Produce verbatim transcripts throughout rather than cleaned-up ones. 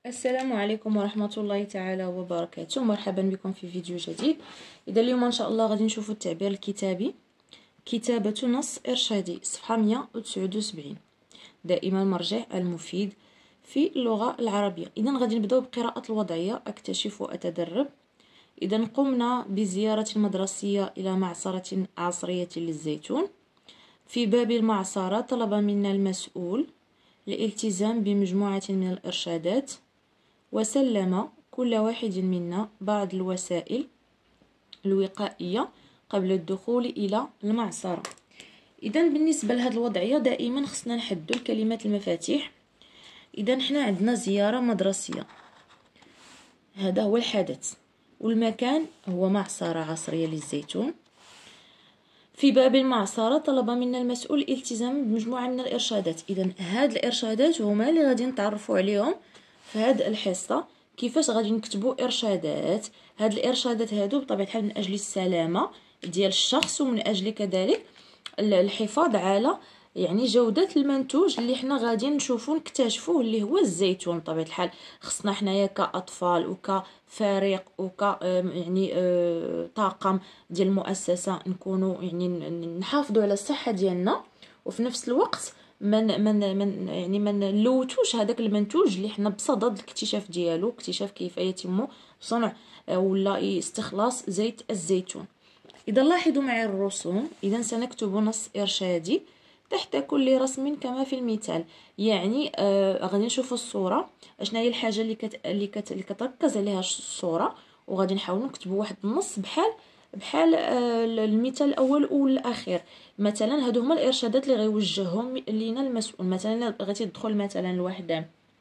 السلام عليكم ورحمة الله تعالى وبركاته. مرحبا بكم في فيديو جديد. إذا اليوم إن شاء الله غادي نشوفوا التعبير الكتابي، كتابة نص إرشادي، صفحة مئة وتسعة وسبعين. دائما المرجع المفيد في اللغة العربية. إذا غادي نبداو بقراءة الوضعية. أكتشف وأتدرب. إذا قمنا بزيارة مدرسية إلى معصرة عصرية للزيتون. في باب المعصرة طلب منا المسؤول الالتزام بمجموعة من الإرشادات، وسلم كل واحد منا بعض الوسائل الوقائية قبل الدخول إلى المعصرة. إذا بالنسبة لهذه الوضعية دائما خصنا نحدو الكلمات المفاتيح. إذا حنا عندنا زيارة مدرسية، هذا هو الحدث، والمكان هو معصرة عصرية للزيتون. في باب المعصرة طلب منا المسؤول الالتزام بمجموعة من الإرشادات. إذا هاد الإرشادات هما اللي غادي نتعرفوا عليهم في هاد الحصة. كيفاش غادي نكتبوا إرشادات؟ هاد الإرشادات هادو بطبيعة الحال من أجل السلامة ديال الشخص، ومن أجل كذلك الحفاظ على يعني جودة المنتوج اللي حنا غادي نشوفوا نكتشفوه اللي هو الزيتون. بطبيعة الحال خصنا حنايا كأطفال وكفريق وك يعني طاقم ديال المؤسسة نكونوا يعني نحافظوا على الصحة ديالنا، وفي نفس الوقت من من من يعني من نلوثوش هذاك المنتوج اللي حنا بصدد الاكتشاف ديالو، اكتشاف كيف يتم صنع ولا استخلاص زيت الزيتون. إذا لاحظوا معي الرسوم. إذا سنكتب نص إرشادي تحت كل رسم كما في المثال. يعني آه غادي نشوفوا الصورة، اشنا هي الحاجة اللي كت اللي, كت... اللي كتركز عليها الصورة، وغادي نحاولوا نكتبوا واحد النص بحال بحال آه المثال الأول والأخير. مثلا هادو هما الإرشادات اللي غيوجههم لينا المسؤول. مثلا غادي تدخل مثلا لواحد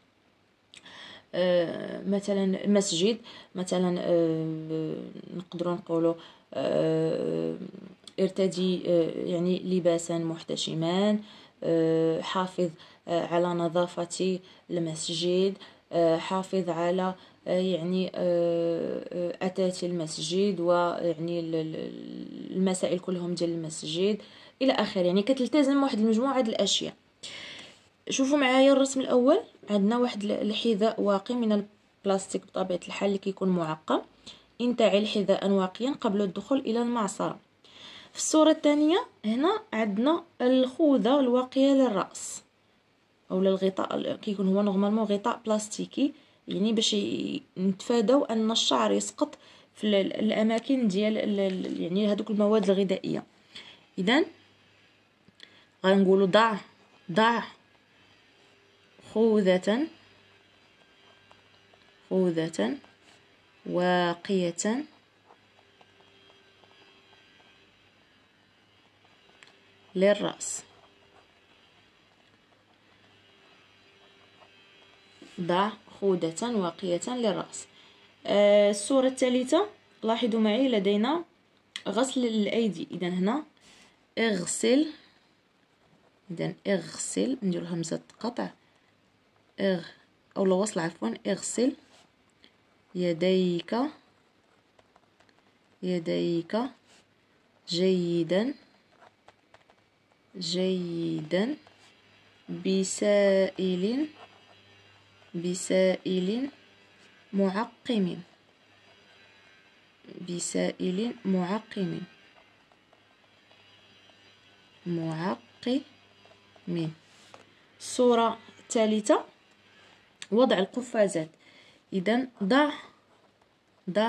آه مثلا مسجد، مثلا آه نقدروا نقولوا آه ارتدي آه يعني لباسا محتشما، آه حافظ آه على نظافة المسجد، آه حافظ على آه يعني آه أثاث المسجد ويعني المسائل كلهم ديال المسجد إلى آخره. يعني كتلتزم واحد المجموعة د الأشياء. شوفوا معايا الرسم الاول. عندنا واحد الحذاء واقي من البلاستيك بطبيعه الحال اللي كيكون معقم. انتعل حذاء واقيا قبل الدخول الى المعصره. في الصوره الثانيه هنا عندنا الخوذه الواقيه للراس او الغطاء، كيكون هو نورمالمون غطاء بلاستيكي، يعني باش نتفاداو ان الشعر يسقط في الاماكن ديال يعني هذوك المواد الغذائيه. اذا غنقولوا ضع ضع خوذة خوذة واقية للرأس. ضع خوذة واقية للرأس. آه الصورة الثالثة لاحظوا معي لدينا غسل الأيدي. إذا هنا اغسل، إذا اغسل ندير همزة قطع، اغ او الوصل عفوا، اغسل يديك يديك جيدا جيدا بسائل بسائل معقم بسائل معقم معقم. الصورة الثالثة وضع القفازات. إذا ضع ضع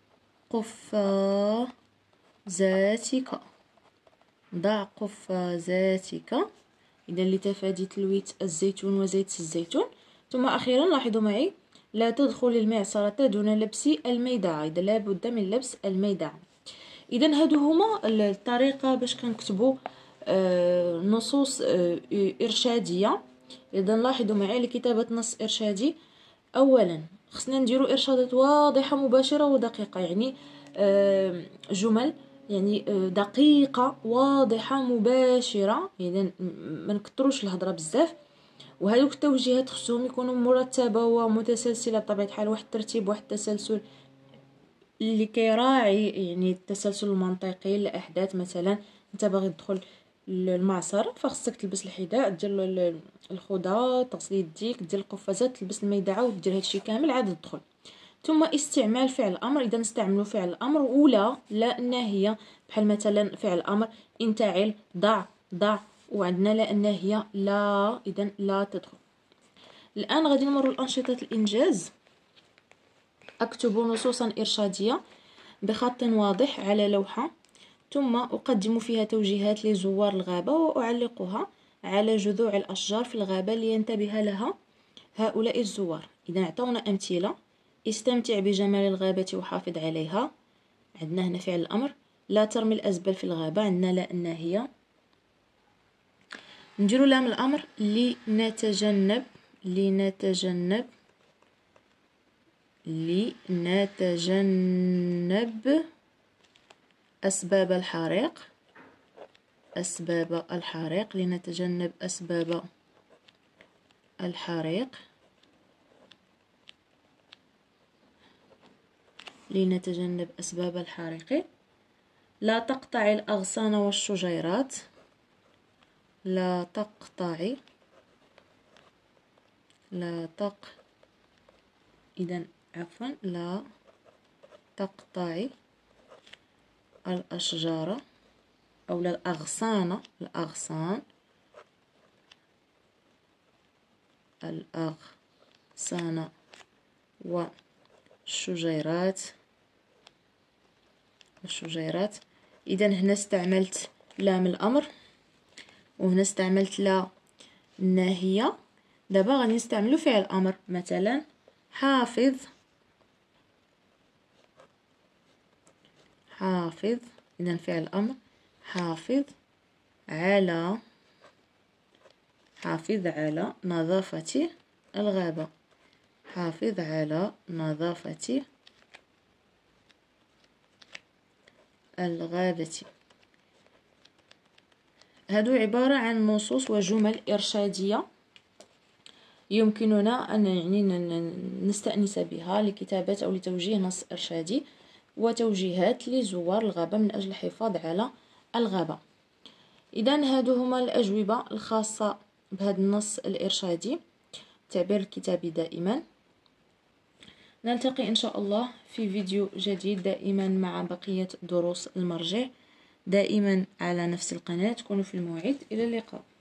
قفازاتك ضع قفازاتك إذا لتفادي تلويث الزيتون وزيت الزيتون. ثم أخيرا لاحظوا معي لا تدخل المعصرة دون لبس الميدعة. إذا لابد من لبس الميدعة. إذا هادو هما الطريقة باش كنكتبوا آه نصوص آه إرشادية. إذا لاحظوا معي لكتابة نص إرشادي أولا خصنا نديروا إرشادات واضحة مباشرة ودقيقة، يعني جمل يعني دقيقة واضحة مباشرة. إذا ما نكتروش الهضرة بزاف، وهذوك التوجيهات خصهم يكونوا مرتبة ومتسلسلة بطبيعة الحال، واحد الترتيب واحد التسلسل اللي كيراعي يعني التسلسل المنطقي للأحداث. مثلا انت باغي تدخل المعصر فخصك تلبس الحذاء، دير الخوذه، تغسل يديك، دير القفازات، تلبس الميدعه ودير هادشي كامل عاد تدخل. ثم استعمال فعل الامر، اذا نستعملوا فعل الامر ولا لا الناهيه، بحال مثلا فعل الامر انتعل، ضع، ضع، وعندنا لا الناهيه لا، اذا لا تدخل. الان غادي نمروا لانشطه الانجاز. اكتب نصوصا ارشاديه بخط واضح على لوحه، ثم اقدم فيها توجيهات لزوار الغابه واعلقها على جذوع الاشجار في الغابه لينتبه لها هؤلاء الزوار. اذا عطونا امثله: استمتع بجمال الغابه وحافظ عليها، عندنا هنا فعل الامر. لا ترمي الازبال في الغابه، عندنا لا الناهيه. نديرو لام الامر: لنتجنب، لنتجنب، لنتجنب أسباب الحريق، أسباب الحريق، لنتجنب أسباب الحريق، لنتجنب أسباب الحريق. لا تقطع الأغصان والشجيرات، لا تقطعي، لا تق إذا عفوا لا تقطعي الأشجار أو الأغصان، الأغصان، الأغصان والشجيرات، الشجيرات. إذا هنا استعملت لام الأمر وهنا استعملت لا الناهية. دابا غادي نستعملو فعل الأمر، مثلا حافظ، حافظ، إذا فعل الأمر حافظ على، حافظ على نظافة الغابة، حافظ على نظافة الغابة. هادو عبارة عن نصوص وجمل إرشادية يمكننا أن يعني نستأنس بها لكتابة أو لتوجيه نص إرشادي وتوجيهات لزوار الغابة من أجل الحفاظ على الغابة. إذن هادو هما الأجوبة الخاصة بهذا النص الإرشادي، التعبير الكتابي دائما. نلتقي إن شاء الله في فيديو جديد دائما مع بقية دروس المرجع، دائما على نفس القناة. كونوا في الموعد، إلى اللقاء.